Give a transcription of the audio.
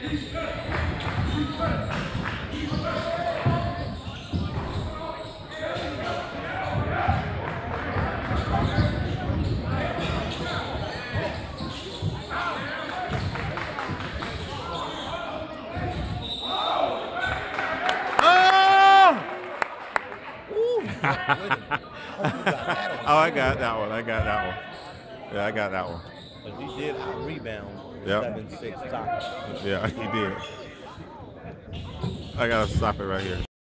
Oh, I got that one. I got that one. Yeah, I got that one. But he did out rebound Yep. 7-6 tackle. Yeah, he did. I gotta stop it right here.